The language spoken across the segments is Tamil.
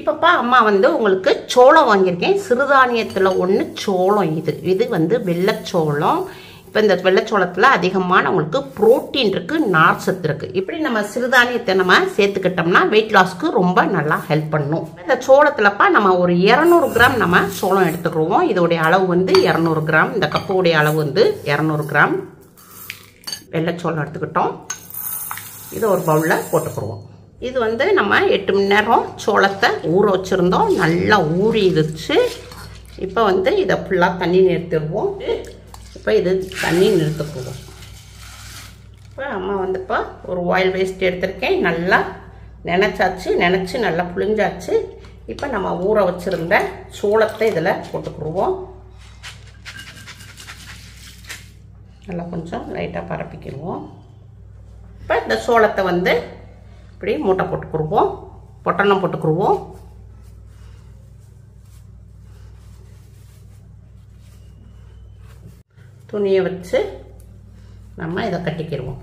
இப்பப்பா அம்மா வந்து உங்களுக்கு சோளம் வாங்கியிருக்கேன். சிறுதானியத்தில் ஒன்று சோளம். இது வந்து வெள்ளைச்சோளம். இப்போ இந்த வெள்ளைச்சோளத்தில் அதிகமான உங்களுக்கு புரோட்டீன் இருக்குது, நார் சத்து இருக்குது. இப்படி நம்ம சிறுதானியத்தை நம்ம சேர்த்துக்கிட்டோம்னா வெயிட் லாஸ்க்கு ரொம்ப நல்லா ஹெல்ப் பண்ணும். இந்த சோளத்தில்ப்பா நம்ம ஒரு 200 கிராம் நம்ம சோளம் எடுத்துக்கிடுவோம். இதோடைய அளவு வந்து 200 கிராம். இந்த கப்புடைய அளவு வந்து 200 கிராம் வெள்ளைச்சோளம் எடுத்துக்கிட்டோம். இதை ஒரு பவுலில் போட்டுக்கிடுவோம். இது வந்து நம்ம 8 மணி நேரம் சோளத்தை ஊற வச்சுருந்தோம். நல்லா ஊறிடுச்சு. இப்போ வந்து இதை ஃபுல்லாக தண்ணி நிறுத்திடுவோம். இப்போ இது தண்ணி நிறுத்திக்குவோம். இப்போ அம்மா வந்துப்பா ஒரு ஆயில் வேஸ்ட் எடுத்திருக்கேன். நல்லா நினச்சி நல்லா புளிஞ்சாச்சு. இப்போ நம்ம ஊற வச்சுருந்த சோளத்தை இதில் போட்டுக்கிடுவோம். நல்லா கொஞ்சம் லைட்டாக பரப்பிக்கிடுவோம். இப்போ இந்த சோளத்தை வந்து இப்படி மூட்டை போட்டுக்கிடுவோம், பொட்டணம் போட்டுக்கிடுவோம். துணியை வச்சு நம்ம இதை கட்டிக்கிடுவோம்.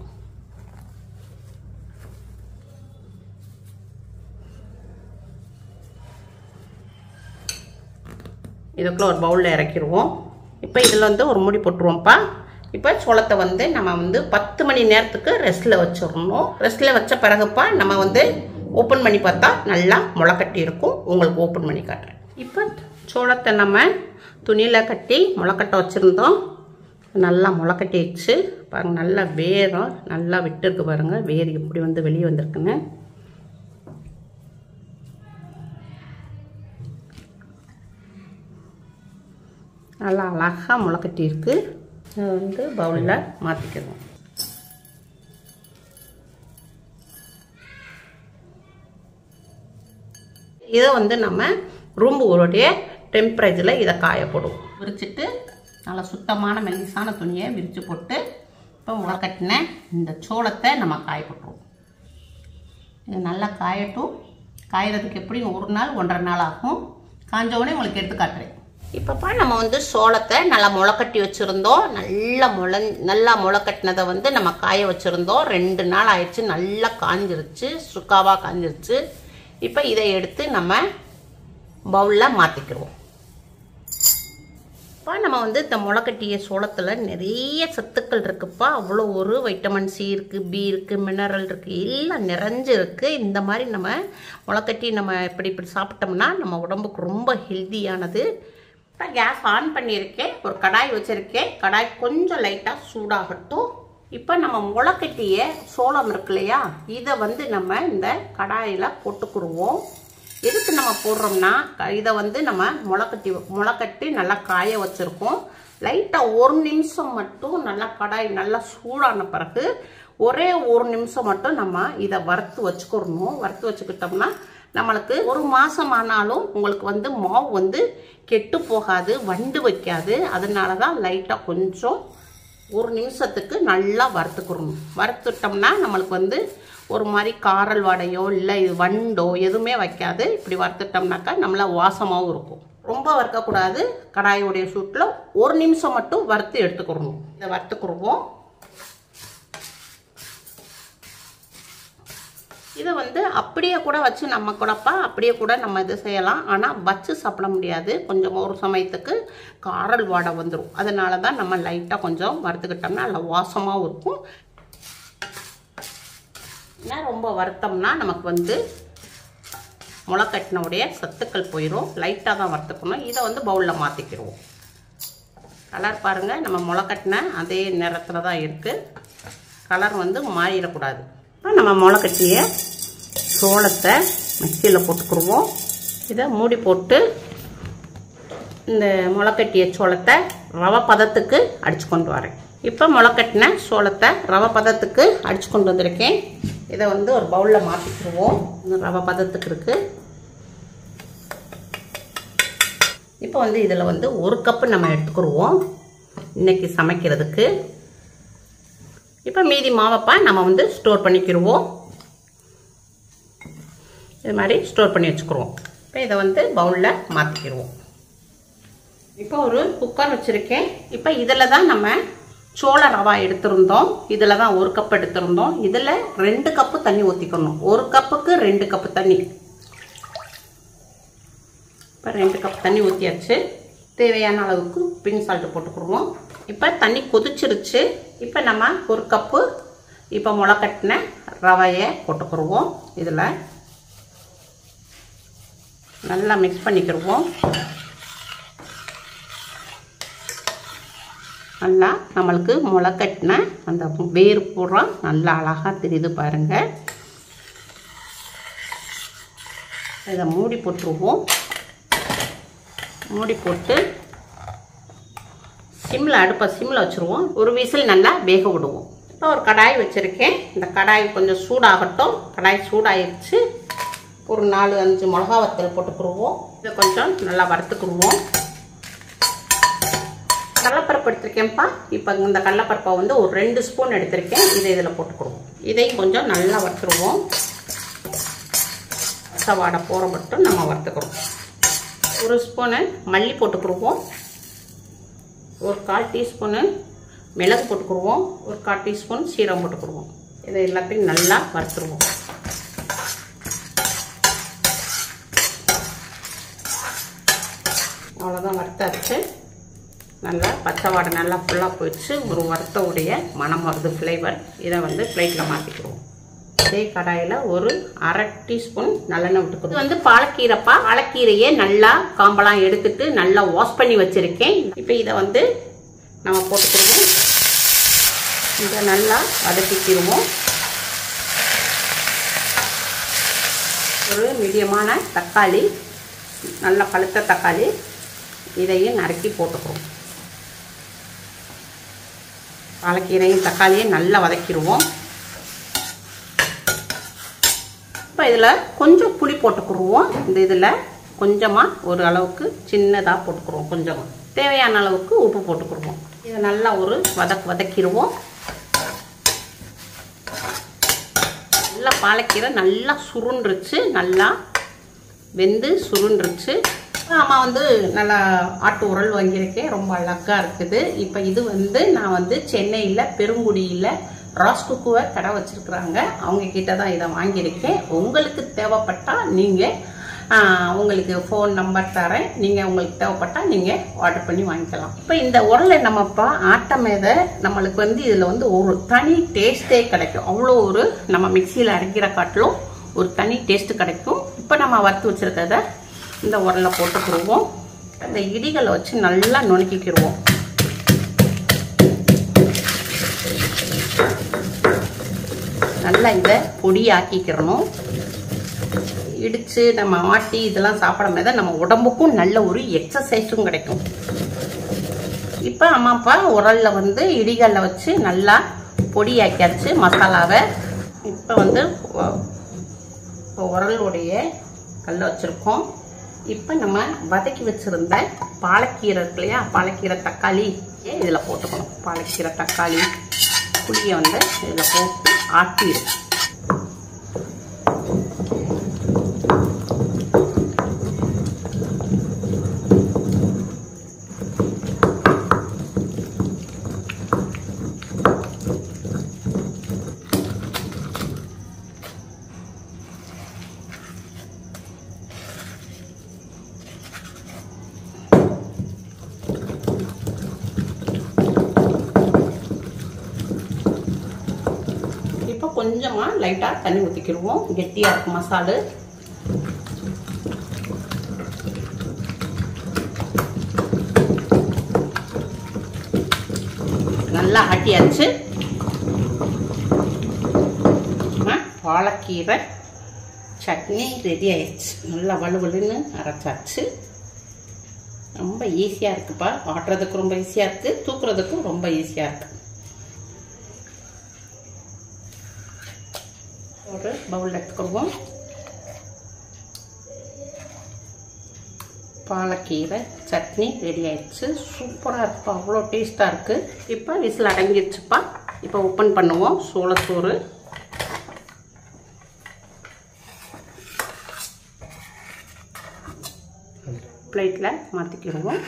இதுக்குள்ள ஒரு பவுலில் இறக்கிடுவோம். இப்போ இதில் வந்து ஒரு மூடி போட்டுருவோம்ப்பா. இப்போ சோளத்தை வந்து நம்ம வந்து 10 மணி நேரத்துக்கு ரெஸ்ட்டில் வச்சிடணும். ரெஸ்ட்டில் வச்ச பிறகுப்பா நம்ம வந்து ஓப்பன் பண்ணி பார்த்தா நல்லா முளைக்கட்டி இருக்கும். உங்களுக்கு ஓப்பன் பண்ணி காட்டுறேன். இப்போ சோளத்தை நம்ம துணியில் கட்டி முளைக்கட்ட வச்சுருந்தோம். நல்லா முளைக்கட்டிடுச்சு பாருங்கள். நல்லா வேரும் நல்லா விட்டுருக்கு பாருங்கள். வேர் எப்படி வந்து வெளியே வந்திருக்குன்னு. நல்லா அழகாக முளைக்கட்டி இருக்கு. இதை வந்து பவுலில் மாற்றிக்கிறோம். இதை வந்து நம்ம ரூம் உடைய டெம்பரேச்சரில் இதை காயப்படும். விரிச்சிட்டு நல்லா சுத்தமான மெல்லிசான துணியை விரித்து போட்டு இப்போ முளைக்கட்டின இந்த சோளத்தை நம்ம காய போட்டுருவோம். இது நல்லா காயட்டும். காயறதுக்கு எப்படியும் 1 நாள் 1.5 நாள் ஆகும். காஞ்சவொடனே உங்களுக்கு எடுத்து காட்டுறேன். இப்போப்பா நம்ம வந்து சோளத்தை நல்லா முளைக்கட்டி வச்சுருந்தோம். நல்லா முளைக்கட்டினதை வந்து நம்ம காய வச்சுருந்தோம். 2 நாள் ஆயிடுச்சு. நல்லா காஞ்சிருச்சு, சுக்காவாக காஞ்சிருச்சு. இப்போ இதை எடுத்து நம்ம பவுலில் மாற்றிக்கிடுவோம். இப்போ நம்ம வந்து இந்த முளைக்கட்டிய சோளத்தில் நிறைய சத்துக்கள் இருக்குப்பா. அவ்வளோ ஒரு வைட்டமின் சி இருக்குது, பி இருக்குது, மினரல் இருக்குது, எல்லாம் நிறைஞ்சு இருக்குது. இந்த மாதிரி நம்ம முளைக்கட்டி நம்ம இப்படி சாப்பிட்டோம்னா நம்ம உடம்புக்கு ரொம்ப ஹெல்த்தியானது. இப்போ கேஸ் ஆன் பண்ணியிருக்கேன். ஒரு கடாய் வச்சுருக்கேன். கடாய் கொஞ்சம் லைட்டாக சூடாகட்டும். இப்போ நம்ம முளைக்கட்டிய சோளம் இருக்கு இல்லையா, இதை வந்து நம்ம இந்த கடாயில் போட்டுக்குருவோம். எதுக்கு நம்ம போடுறோம்னா இதை வந்து நம்ம முளைக்கட்டி நல்லா காய வச்சுருக்கோம். லைட்டாக 1 நிமிஷம் மட்டும் நல்லா கடாய் நல்லா சூடான பிறகு ஒரே 1 நிமிஷம் மட்டும் நம்ம இதை வறுத்து வச்சுக்கிறணும். வறுத்து வச்சுக்கிட்டோம்னா நம்மளுக்கு 1 மாதம் ஆனாலும் உங்களுக்கு வந்து மாவு வந்து கெட்டு போகாது, வண்டு வைக்காது. அதனால தான் லைட்டாக கொஞ்சம் 1 நிமிஷத்துக்கு நல்லா வறுத்துக்கிறணும். வறுத்துட்டோம்னா நம்மளுக்கு வந்து ஒரு மாதிரி காரல் வாடையோ இல்லை இது வண்டோ எதுவுமே வைக்காது. இப்படி வறுத்துட்டோம்னாக்கா நம்மள வாசமாகவும் இருக்கும். ரொம்ப வறுக்கக்கூடாது. கடாயோடைய சூட்டில் 1 நிமிஷம் மட்டும் வறுத்து எடுத்துக்கிறணும். இதை வறுத்துக்குருவோம். இதை வந்து அப்படியே கூட வச்சு நம்ம கூடப்பா அப்படியே கூட நம்ம இது செய்யலாம். ஆனால் வச்சு சாப்பிட முடியாது. கொஞ்சம் ஒரு சமயத்துக்கு காரல் வாடை வந்துடும். அதனால தான் நம்ம லைட்டாக கொஞ்சம் வறுத்துக்கிட்டோம்னா நல்லா வாசமாகவும் இருக்கும். ஏன்னா ரொம்ப வறுத்தோம்னா நமக்கு வந்து முளைக்கட்டினுடைய சத்துக்கள் போயிடும். லைட்டாக தான் வறுத்துக்கணும். இதை வந்து பவுலில் மாற்றிக்கிடுவோம். கலர் பாருங்கள், நம்ம முளைக்கட்டின அதே நிறத்தில் தான் இருக்குது. கலர் வந்து மாறிடக்கூடாது. இப்போ நம்ம முளைக்கட்டிய சோளத்தை மிக்சியில் போட்டுக்குருவோம். இதை மூடி போட்டு இந்த முளைக்கட்டிய சோளத்தை ரவை பதத்துக்கு அடித்து கொண்டு வரேன். இப்போ முளைக்கட்டின சோளத்தை ரவை பதத்துக்கு அடித்து கொண்டு வந்திருக்கேன். இதை வந்து ஒரு பவுலில் மாற்றிக்குருவோம். ரவை பதத்துக்கு இருக்குது. இப்போ வந்து இதில் வந்து 1 கப்பு நம்ம எடுத்துக்கிடுவோம் இன்னைக்கு சமைக்கிறதுக்கு. இப்போ மீதி மாவைப்பா நம்ம வந்து ஸ்டோர் பண்ணிக்கிடுவோம். இது மாதிரி ஸ்டோர் பண்ணி வச்சுக்கிடுவோம். இப்போ இதை வந்து பவுலில் மாற்றிக்கிடுவோம். இப்போ ஒரு குக்கர் வச்சுருக்கேன். இப்போ இதில் தான் நம்ம சோள ரவா எடுத்திருந்தோம். இதில் தான் 1 கப் எடுத்திருந்தோம். இதில் 2 கப்பு தண்ணி ஊற்றிக்கணும். 1 கப்புக்கு 2 கப்பு தண்ணி. இப்போ 2 கப் தண்ணி ஊற்றியாச்சு. தேவையான அளவுக்கு பிங்க் சால்ட்டு போட்டுக்கிடுவோம். இப்போ தண்ணி கொதிச்சிருச்சு. இப்போ நம்ம 1 கப்பு இப்போ முளைக்கட்டின ரவையை போட்டுக்கிடுவோம். இதில் நல்லா மிக்ஸ் பண்ணிக்கிடுவோம். நல்லா நம்மளுக்கு முளைக்கட்டின அந்த வேர் பூரா நல்லா அழகாக தெரியுது பாருங்கள். இதை மூடி போட்டுருவோம். மூடி போட்டு அடுப்பை சிம்மில் வச்சுருவோம். ஒரு விசில் நல்லா வேக விடுவோம். இப்போ ஒரு கடாய் வச்சுருக்கேன். இந்த கடாய் கொஞ்சம் சூடாகட்டும். கடாய் சூடாகிடுச்சு. ஒரு 4-5 மிளகா வத்தல் போட்டுக்கிடுவோம். இதை கொஞ்சம் நல்லா வறுத்துக்கிடுவோம். கடலைப்பருப்பு எடுத்திருக்கேன்ப்பா. இப்போ இந்த கடலைப்பருப்பை வந்து ஒரு 2 ஸ்பூன் எடுத்திருக்கேன். இதை இதில் போட்டுக்கிடுவோம். இதையும் கொஞ்சம் நல்லா வறுத்துருவோம். வாடை போகிற மட்டும் நம்ம வறுத்துக்கிறோம். 1 ஸ்பூனு மல்லி போட்டுக்கிடுவோம். ஒரு 1/4 டீஸ்பூனு மிளகு போட்டுக்கிடுவோம். ஒரு 1/4 டீஸ்பூன் சீரகம் போட்டுக்கிடுவோம். இதை எல்லாத்தையும் நல்லா வறுத்துருவோம். அவ்வளோதான், வறுத்தாச்சு. நல்லா பச்சை வாடை நல்லா ஃபுல்லாக போயிடுச்சு. ஒரு வறுத்தவுடைய மனம் வருது, ஃப்ளேவர். இதை வந்து பிளேட்டில் மாற்றிக்கிடுவோம். அதே கடாயில் ஒரு 1/2 டீஸ்பூன் நல்லெண்ணெய் விட்டுக்கணும். இது வந்து பாலக்கீரைப்பா. பாலக்கீரையை நல்லா காம்பெல்லாம் எடுத்துட்டு நல்லா வாஷ் பண்ணி வச்சுருக்கேன். இப்போ இதை வந்து நம்ம போட்டுக்கிடுவோம். இதை நல்லா வதக்கிக்கிடுவோம். ஒரு மீடியமான தக்காளி, நல்லா பழுத்த தக்காளி, இதையும் நறுக்கி போட்டுக்கிறோம். பாலக்கீரையும் தக்காளியும் நல்லா வதக்கிடுவோம். இப்போ இதில் கொஞ்சம் புளி போட்டுக்கிடுவோம். இந்த இதில் கொஞ்சமாக ஒரு அளவுக்கு சின்னதாக போட்டுக்கிடுவோம். கொஞ்சமாக தேவையான அளவுக்கு உப்பு போட்டுக்கிடுவோம். இதை நல்லா ஒரு வதக்கிடுவோம். நல்லா பாலக்கீரை நல்லா சுருண்டுருச்சு. நல்லா வெந்து சுருண்டுருச்சு. அம்மா வந்து நல்லா ஆட்டு உரல் வாங்கியிருக்கேன். ரொம்ப அழகாக இருக்குது. இப்போ இது வந்து நான் வந்து சென்னையில் பெருங்குடியில் ராஸ்குக்குவர் கடை வச்சுருக்குறாங்க. அவங்க கிட்ட தான் இதை வாங்கியிருக்கேன். உங்களுக்கு தேவைப்பட்டால் நீங்கள் உங்களுக்கு ஃபோன் நம்பர் தரேன். நீங்கள் உங்களுக்கு தேவைப்பட்டால் நீங்கள் ஆர்டர் பண்ணி வாங்கிக்கலாம். இப்போ இந்த உரலை நம்மப்பா ஆட்டமேதை நம்மளுக்கு வந்து இதில் வந்து ஒரு தனி டேஸ்ட்டே கிடைக்கும். அவ்வளோ ஒரு நம்ம மிக்சியில் அரைக்கிற காட்டிலும் ஒரு தனி டேஸ்ட்டு கிடைக்கும். இப்போ நம்ம வறுத்து வச்சுருக்கிறத இந்த உரலை போட்டுக்கிடுவோம். இந்த இடிகளை வச்சு நல்லா நுணுக்கிக்கிடுவோம். நல்லா இதை பொடியாக்கிக்கிறணும். இடித்து நம்ம ஆட்டி இதெல்லாம் சாப்பிடும் போது நம்ம உடம்புக்கும் நல்ல ஒரு எக்ஸசைஸும் கிடைக்கும். இப்போ அம்மாப்பா உரலில் வந்து இடிகளில் வச்சு நல்லா பொடியாக்கியாச்சு மசாலாவை. இப்போ வந்து உரலுடைய கல்லை வச்சுருக்கோம். இப்போ நம்ம வதக்கி வச்சுருந்த பாலக்கீரை இருக்கு இல்லையா, பாலக்கீரை தக்காளி இதில் போட்டுக்கணும். பாலக்கீரை தக்காளி புளியை வந்து இதில் போட்டு ஆட்டிடும். கொஞ்சமா லைட்டா தண்ணி ஊத்திக்கிடுவோம். கெட்டியா இருக்கும் மசாலா. நல்லா ஆட்டியாச்சு. பாலக்கீரை சட்னி ரெடி ஆயிடுச்சு. நல்லா வலுவலுன்னு அரைச்சாச்சு. ரொம்ப ஈஸியா இருக்குப்பா. ஆட்டுறதுக்கு ரொம்ப ஈஸியா இருக்கு, தூக்குறதுக்கும் ரொம்ப ஈஸியா இருக்கு. ஒரு பவுல் எடுத்துக்கிடுவோம். பாலக்கீரை சட்னி ரெடி ஆயிடுச்சு. சூப்பராக இருக்குப்பா. அவ்வளோ டேஸ்ட்டாக இருக்குது. இப்போ விசில் அடங்கிடுச்சுப்பா. இப்போ ஓப்பன் பண்ணுவோம். சோளச்சோறு பிளேட்டில் மாற்றிக்கிடுவோம்.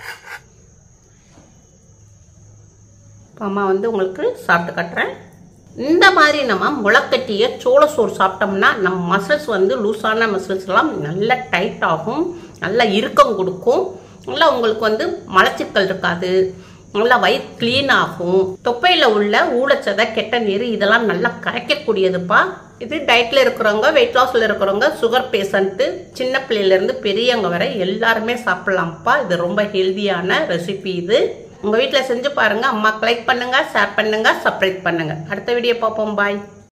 இப்போ அம்மா வந்து உங்களுக்கு சாப்பிட்டு காட்டுறேன். இந்த மாதிரி நம்ம முளைக்கட்டிய சோளசோறு சாப்பிட்டோம்னா நம்ம மசில்ஸ் வந்து லூஸான மசில்ஸ்லாம் நல்லா டைட் ஆகும், நல்லா இறுக்கம் கொடுக்கும், நல்லா உங்களுக்கு வந்து மலச்சிக்கல் இருக்காது, நல்லா வயிறு கிளீன் ஆகும். தொப்பையில் உள்ள ஊழச்சதை கெட்ட நீர் இதெல்லாம் நல்லா கரைக்கக்கூடியதுப்பா. இது டயட்டில் இருக்கிறவங்க, வெயிட் லாஸில் இருக்கிறவங்க, சுகர் பேஷண்ட்டு, சின்ன பிள்ளையிலேருந்து பெரியவங்க வரை எல்லாருமே சாப்பிட்லாம்ப்பா. இது ரொம்ப ஹெல்தியான ரெசிபி. இது உங்கள் வீட்டில் செஞ்சு பாருங்கள். அம்மாக்கு லைக் பண்ணுங்கள், ஷேர் பண்ணுங்கள், சப்ஸ்கிரைப் பண்ணுங்கள். அடுத்த வீடியோ பார்ப்போம். பாய்.